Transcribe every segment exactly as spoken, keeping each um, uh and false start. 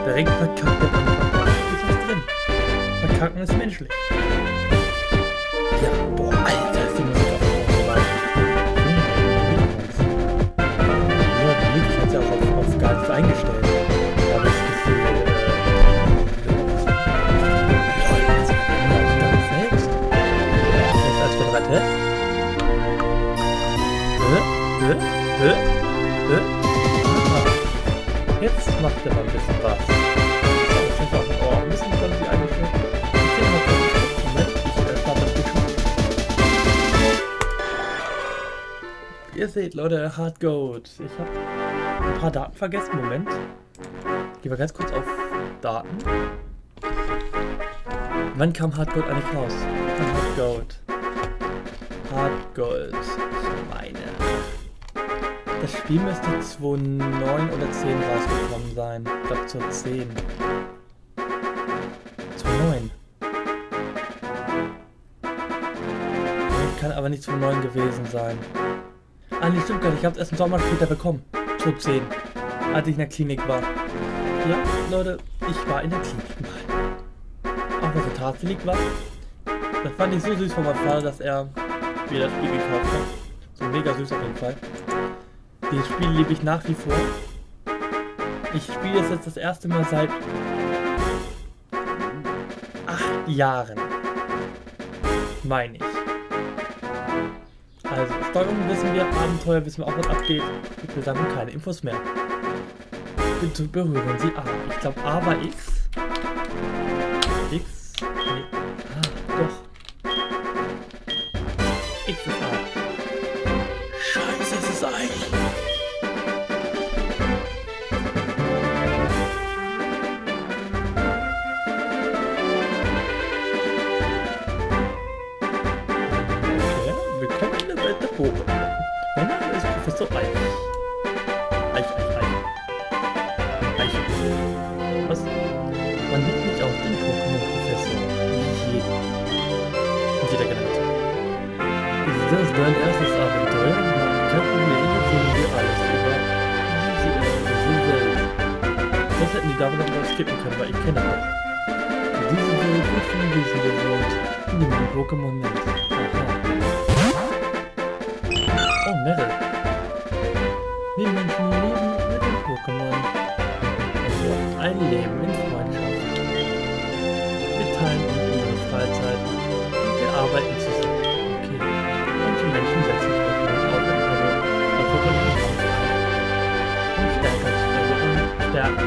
Direkt verkackt der Anfang. Da ist was drin. Verkacken ist menschlich. Ja, boah, Alter, ist die Musik auf so weit. Ja, die Musik ist jetzt ja auch auf, auf gar nichts eingestellt. Da habe ich das Gefühl, äh, Leute, das ist gar nicht selbst. Das ist als wir drei Tests. Hä? Hä? Hä? Hä? Jetzt macht er mal ein bisschen was. So, jetzt sind wir auf dem Ohr. Ein bisschen von sie eingestellt. Moment, ich starte das Bildschirm. Ihr seht, Leute, Hard Gold. Ich habe ein paar Daten vergessen. Moment. Gehen wir ganz kurz auf Daten. Wann kam Hard Gold eigentlich raus? Hard Gold. Hard Gold. Ich meine. Das Spiel müsste zweitausendneun oder zehn rausgekommen sein. Ich glaube zur zehn. zweitausendneun. Kann aber nicht zweitausendneun gewesen sein. Ah, nee, stimmt gar nicht. Ich habe es erst einen Sommer später bekommen. zweitausendzehn. Als ich in der Klinik war. Ja, Leute, ich war in der Klinik mal. Auch was so tatsächlich war. Das fand ich so süß von meinem Vater, dass er mir das Spiel gekauft hat. So mega süß auf jeden Fall. Dieses Spiel liebe ich nach wie vor. Ich spiele es jetzt das erste Mal seit acht Jahren. Meine ich. Also, Steuerung wissen wir, Abenteuer wissen wir auch, was abgeht. Ich will sagen, keine Infos mehr. Bitte berühren Sie A. Ich glaube, A war X. X? Nee. Ah, doch. X ist A. Scheiße, es ist Eich. Mein Name ist Professor Eich. Eich, Eich, Eich. Eich. Was? Man nennt mich auch den Pokémon-Professor. Wie jeder. Und jeder genannt. Ist das dein erstes Abenteuer? Kein Problem, erzählen wir alles über diese, diese Welt. Das hätten die damals noch skippen können, weil ich kenne das. Diese Welt wird von Wesen bewohnt, die man Pokémon nennt. Aha. Oh, Meryl. Wir Menschen leben mit den Pokémon. Also ein Leben in Freundschaft. Wir teilen unsere Freizeit und wir arbeiten zusammen. Okay. Manche Menschen setzen Pokémon auf in ihre erforderlichen Kampf ein. Um stärker zu werden und stärken.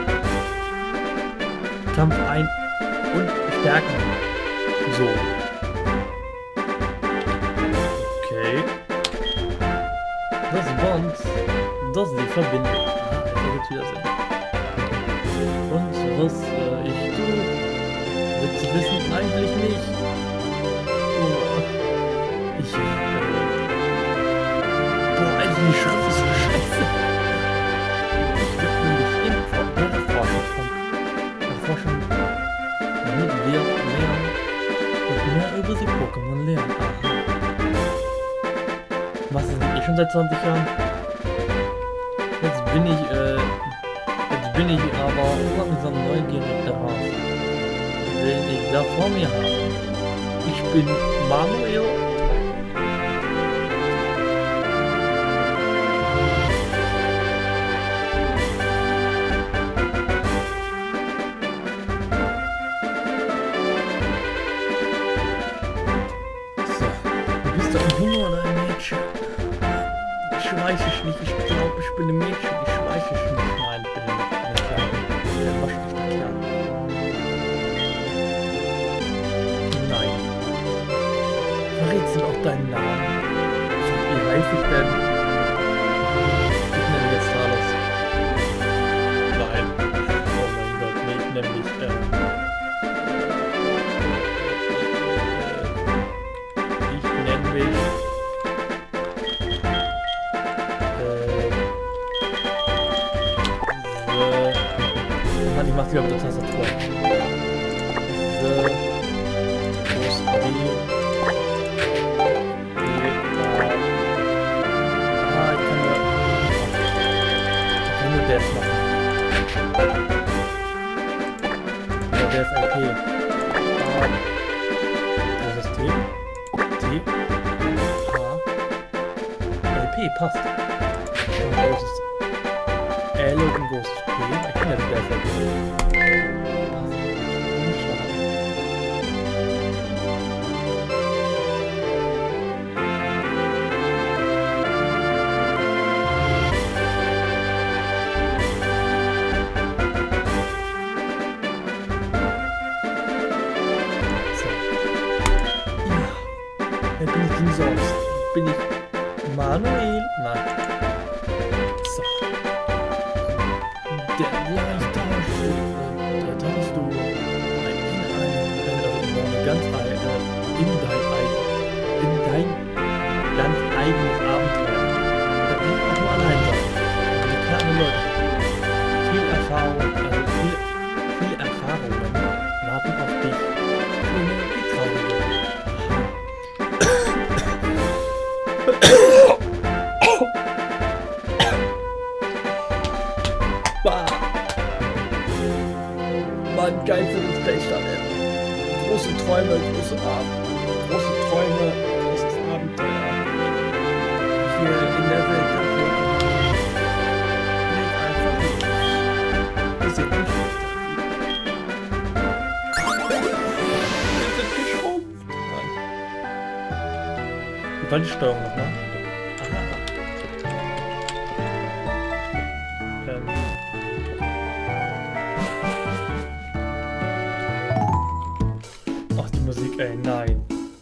Kampf ein und stärken. So. Okay. Das Bond, das die Verbindung. Ah, jetzt ergibt wieder Sinn. Und was äh, ich tue, willst du wissen, eigentlich nicht. Oh, ich, äh, boah, eigentlich die Schrift ist so scheiße. Ich will mich in der Forschung kommen. Der Forschung, damit wir mehr und mehr über die Pokémon lernen. Aha. Was ist denn eh schon seit zwanzig Jahren? Jetzt bin ich, äh, jetzt bin ich aber langsam neugierig darauf, wen ich da vor mir habe. Ich bin Manuel. So, bist du ein Junge oder ein Mädchen? Ich weiß es nicht, ich glaube, ich bin ein Mädchen, ich weiß es nicht. Nein, ich bin ein, ein Kerl. Ein waschechter Kerl. Nein. Verrätst du auch deinen Namen? Wie heißt ich denn? Ich nenne jetzt Talos. Nein. Oh mein Gott, nee, ich nenne mich, äh, ich nenne mich, ich mach sie aber mit der Tastatur. The, wo ist die? Die, ah, ich kann nur, ich kann nur das machen. der ist I P. A. Das ist T. T. H. L P, passt. Und großes L und ein großes P. Ich kann jetzt besser. Sonst bin ich Manuel. Nein. So. Der leichte Schritt, da hast du ein, ein, eine ganz eigene, in dein eigenes, in dein ganz eigenes Abenteuer. Da bin ich auch nur allein sein. Und kleine Leute. Viel Erfahrung, also viel, viel Erfahrungen warten auf dich. Ohne die traurige. Mann, geil für den Space Shuttle. Große Träume, große Abend. Große Träume, großes Abenteuer. Hier in der Welt der Pokémon. Nicht einfach nicht. Wir sind nicht Wir sind geschrumpft. Mann. Wie war die Steuerung nochmal? Musik, ey, nein.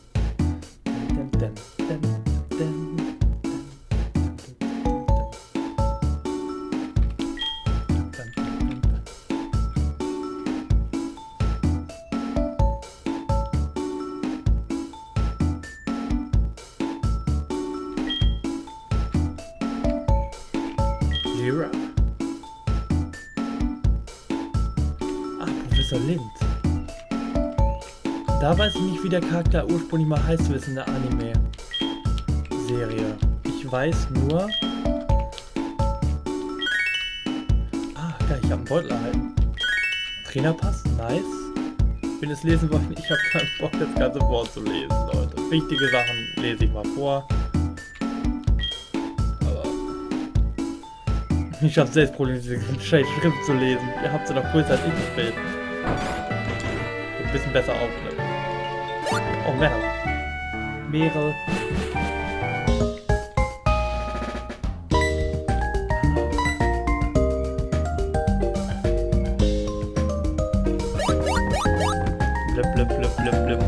Lyra. Ah, Professor Lind. Da weiß ich nicht, wie der Charakter ursprünglich mal heißt, wie es in der Anime-Serie. Ich weiß nur... Ah, geil, ich habe einen Beutel erhalten. Trainerpass, nice. Wenn es lesen wollen, ich habe keinen Bock, das ganze vorzulesen, Leute. Wichtige Sachen lese ich mal vor. Aber... Ich habe selbst Probleme, diese scheiß Schrift zu lesen. Ihr habt sie noch größer als ich gespielt. Ein bisschen besser aufnehmen. Oh, Meryl. Meryl. Blip, blip, blip, blip, blip.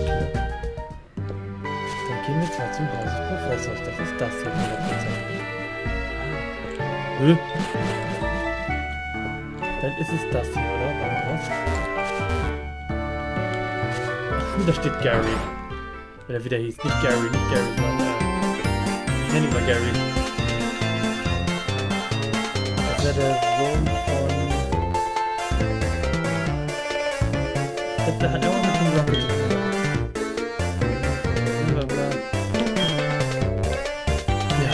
Dann gehen wir zwar zum Haus des Professors. Das ist das hier hundert Prozent. Hä? Dann ist es das hier, oder? Warte was? Da steht Gary. Oder wie der hieß. Nicht Gary, nicht Gary, sondern äh, ich nenne ihn mal Gary. Das wäre der Sohn von... Der hat auch mit dem Rocket zu tun. Ja.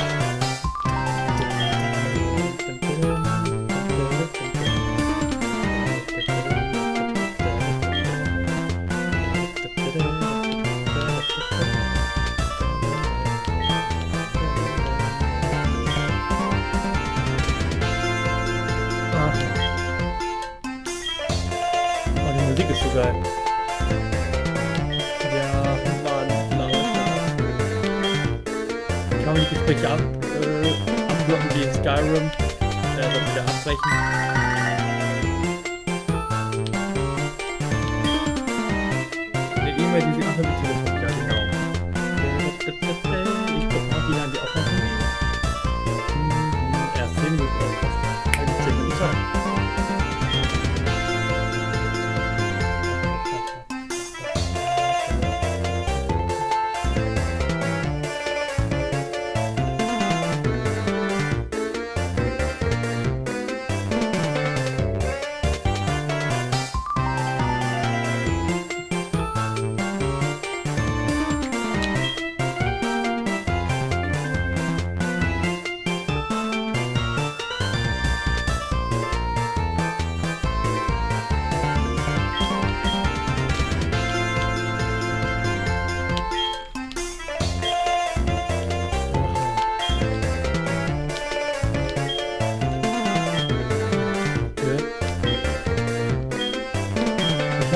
Musik ist so geil. Ja, Mann, ich kann die Gespräche ab, äh, abblocken wie in Skyrim. Äh, dann wieder abbrechen. Eine E-Mail, die sie auch mit Telefon, ja genau. Ich guck mal, wie lange die Aufnahme ist. Erst zehn Minuten, oder fast eine zehn Minuten Zeit.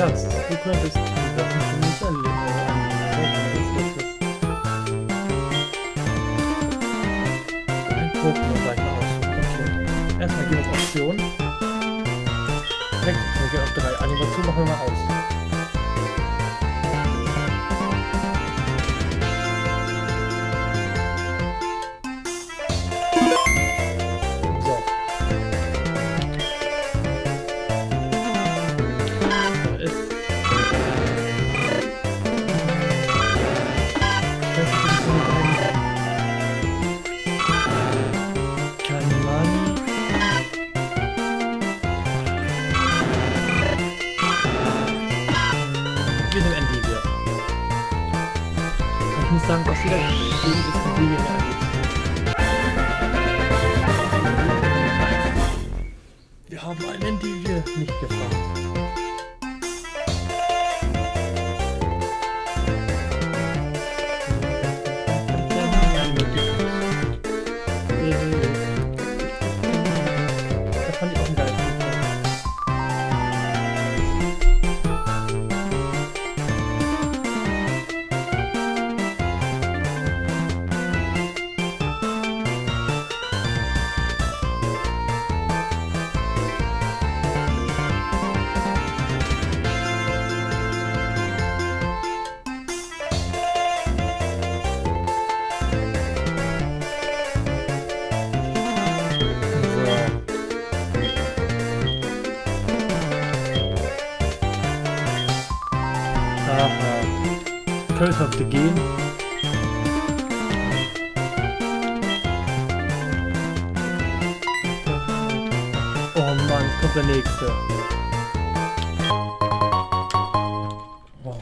kannst. Du könntest die Sachen für mich erleben. Ein Pokémon gleich mal aus. Okay. Erstmal gehen wir auf Option. Wechseltrigger auf drei. Animation machen wir mal aus. Ich muss sagen, was wieder gegeben ist, die wir mir angeht. Wir haben einen, die wir nicht gefahren. Das fand ich auch ein geiles Spiel. Curse of the Game. Oh Mann, kommt der nächste. Wow.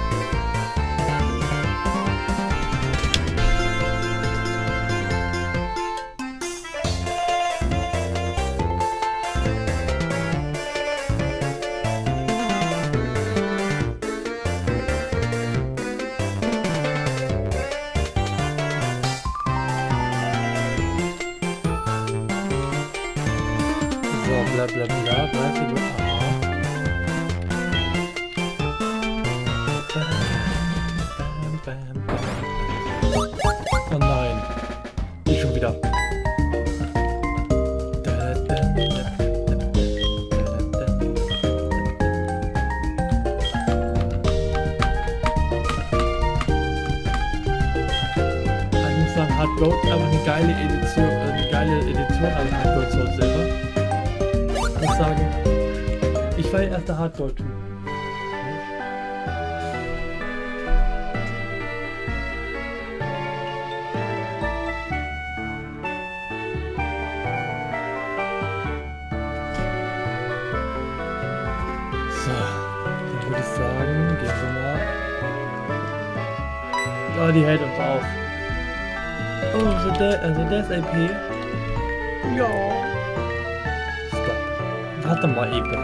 Bla bla bla, weiß ich nicht. Oh nein. Ich schon wieder. Ich muss sagen, Hard Gold einfach eine geile Edition, eine geile Edition an Hard Gold Soul selber. Ich muss sagen, ich war der erste Hard Gold Typ. So, dann würde ich sagen, gehen wir mal. Oh, die hält uns auf. Oh, so der, also der ist A P. Ja. Stopp. Warte mal eben.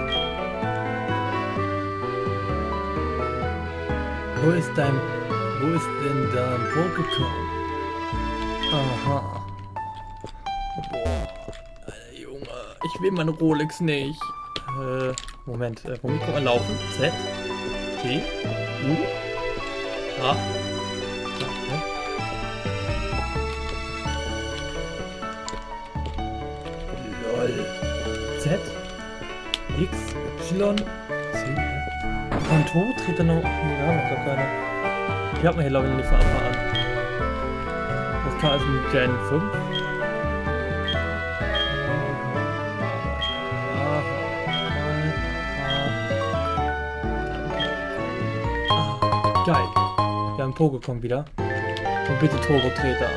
Wo ist dein... Wo ist denn dein Pokémon? Aha. Boah. Alter Junge. Ich will meine Rolex nicht. Äh, Moment. Äh, womit kann man laufen? Z? T? U? H? Z, X, Y, C, Konto, tritt er noch? Nee, wir haben noch gar keine. Die hat man hier glaube ich noch nicht von Anfang an. Das kann also mit Gen fünf. Ah, geil. Wir haben Pokémon wieder. Und bitte Turbo-Treter.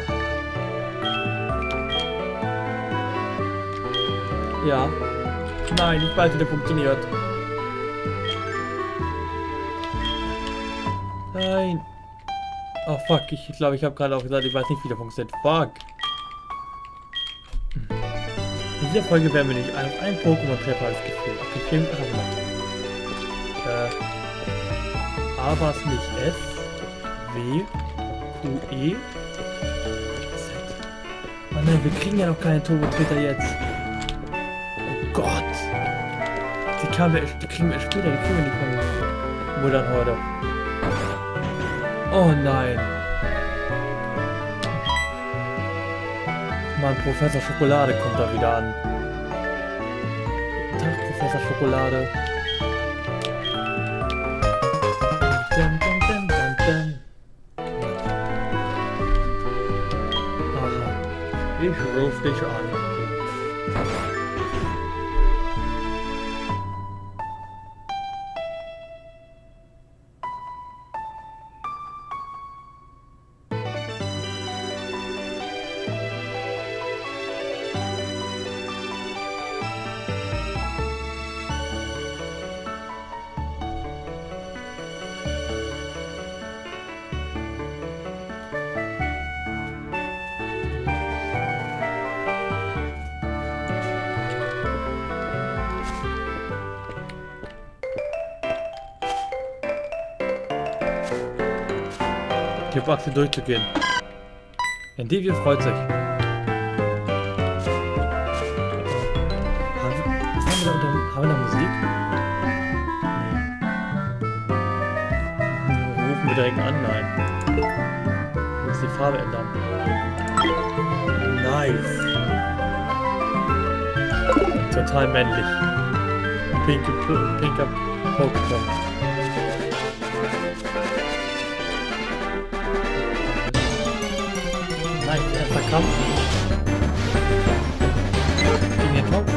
Ja. Nein, ich weiß, wie der funktioniert. Nein. Oh fuck, ich glaube, ich habe gerade auch gesagt, ich weiß nicht, wie der funktioniert. Fuck. In dieser Folge werden wir nicht ein, ein Pokémon-Treffer als Gefühl. Okay, ich nehme einfach mal. Äh. A war es nicht S. W. Q. E. Z. Oh nein, wir kriegen ja noch keinen Turbo-Treter jetzt. Gott! Die, kamen wir, die kriegen wir später, die kriegen wir nicht mehr. Wohl dann heute. Oh nein. Mann, Professor Schokolade kommt da wieder an. Guten Tag, Professor Schokolade. Dun, dun, dun, dun, dun. Aha. Ich ruf dich an. Gib Axel durchzugehen. Endivio freut sich. Haben wir, was haben wir da unter, haben wir da Musik? Nee. Rufen wir direkt an? Nein. Wir müssen die Farbe ändern. Nice. Total männlich. Pinke, pinker Pokémon. Nein, erster Kampf. Gegen den Top.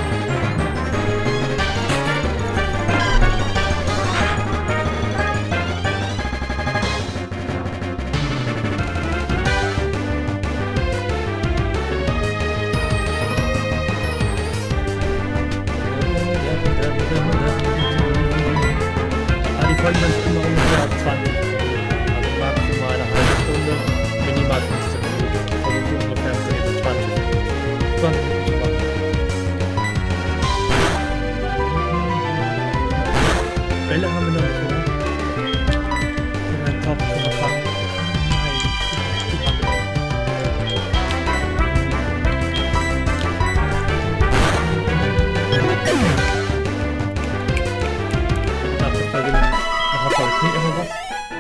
Ah, die Folgen sind immer ungefähr zwanzig. Also maximal eine halbe Stunde, minimal fünfzehn Minuten. Also so ungefähr zwanzig. zwanzig Minuten. Bälle haben wir noch nicht, oder? In einem Topf schon mal fangen. Nicht immer was?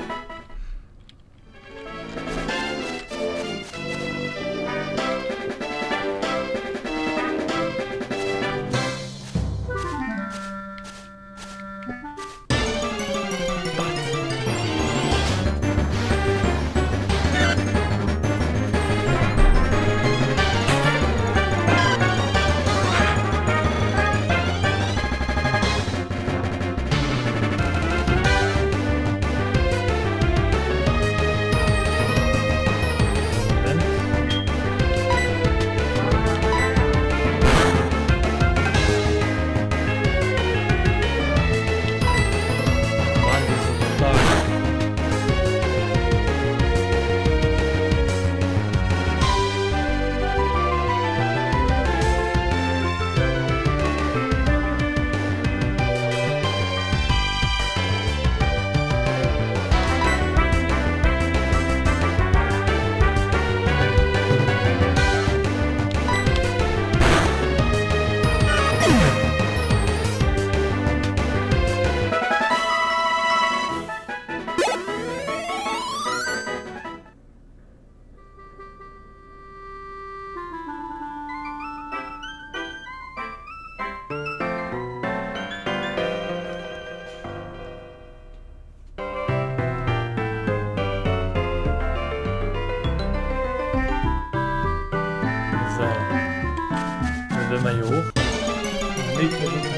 Will mal hier hoch? Nee,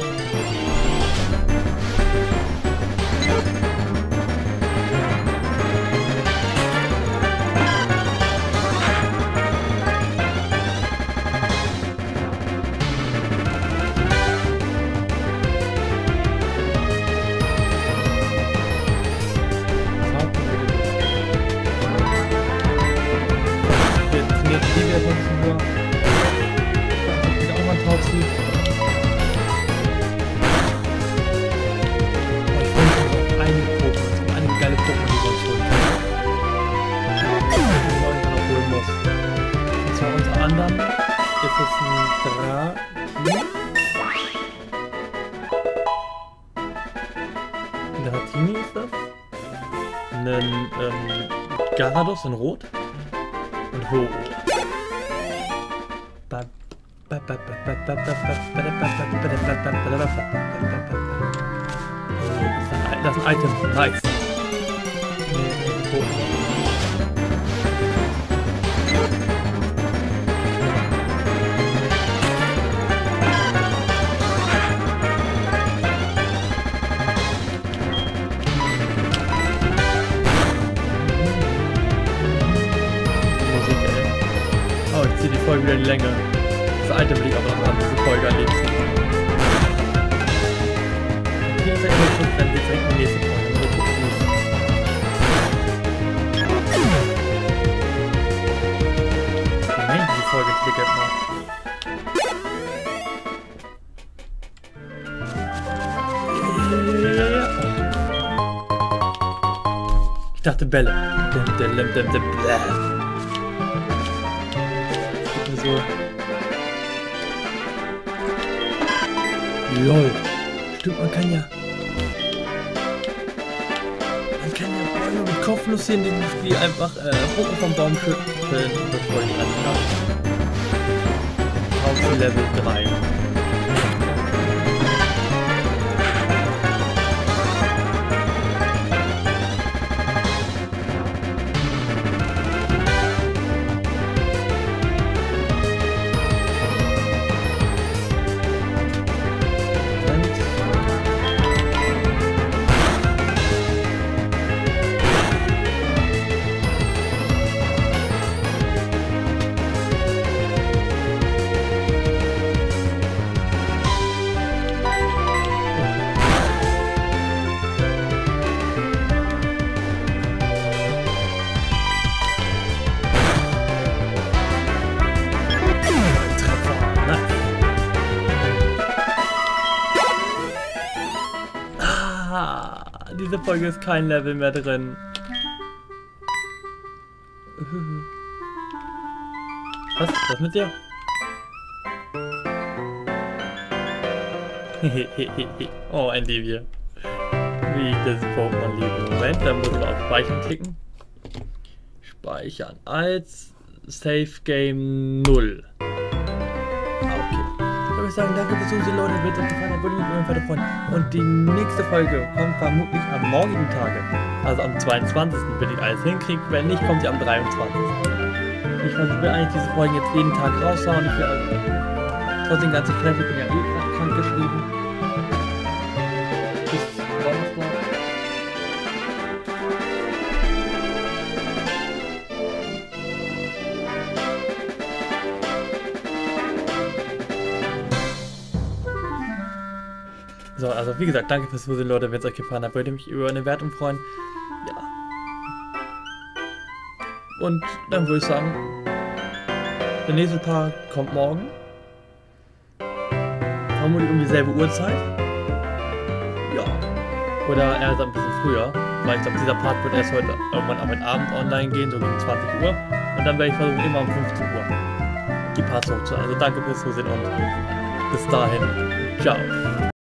jetzt hier wieder von höher. Taubsi. Aber ich wollte noch einige Pokémon, so einige geile Pokémon, die wir uns holen können. Die wir uns noch holen muss. Und zwar unter anderem ist es ein Dratini. Dratini. einen ähm, Gyarados in Rot und Ho. Das ist ein Item. Nice. Oh, ich ziehe die Folge wieder in die Länge. Das Item liegt aber noch an, diese Folge erlebt. Hier ist ja immer schon, dann geht's direkt in die nächste Folge. Nur gucken, wie es Moment, diese Folge triggert mal. Ich dachte Bälle. Dim, dim, dim, dim, dim, so. Lol. Stimmt, man kann ja. Man kann ja Bäume mit Kopfnuss hier in dem Spiel einfach äh, Fruchten vom Baum schütteln. Das wollte ich alles haben. Auf Level drei. Diese Folge ist kein Level mehr drin. Was? Was mit dir? Oh, ein Livia. Wie ich das Pokémon liebe. Moment, dann muss ich auf Speichern klicken. Speichern als Save Game null. Ich würde sagen, danke fürs Zusehen, Leute. Wenn es euch gefallen hat, würde ich mich über einen freuen. Und die nächste Folge kommt vermutlich am morgigen Tage. Also am zweiundzwanzigsten wenn ich alles hinkriege. Wenn nicht, kommt sie am dreiundzwanzigsten Ich will eigentlich diese Folgen jetzt jeden Tag raushauen. Ich will also trotzdem ganz frech. Ich bin ja eh gerade krank geschrieben. Bis Donnerstag. So, also wie gesagt, danke fürs Zusehen, Leute. Wenn es euch gefallen hat, würde ich mich über eine Wertung freuen. Ja. Und dann würde ich sagen, der nächste Part kommt morgen. Vermutlich um dieselbe Uhrzeit. Ja. Oder erst ein bisschen früher. Weil ich glaube, dieser Part wird erst heute irgendwann am Abend online gehen, so gegen zwanzig Uhr. Und dann werde ich versuchen, immer um fünfzehn Uhr die Parts hochzuladen. Also danke fürs Zusehen und bis dahin. Ciao.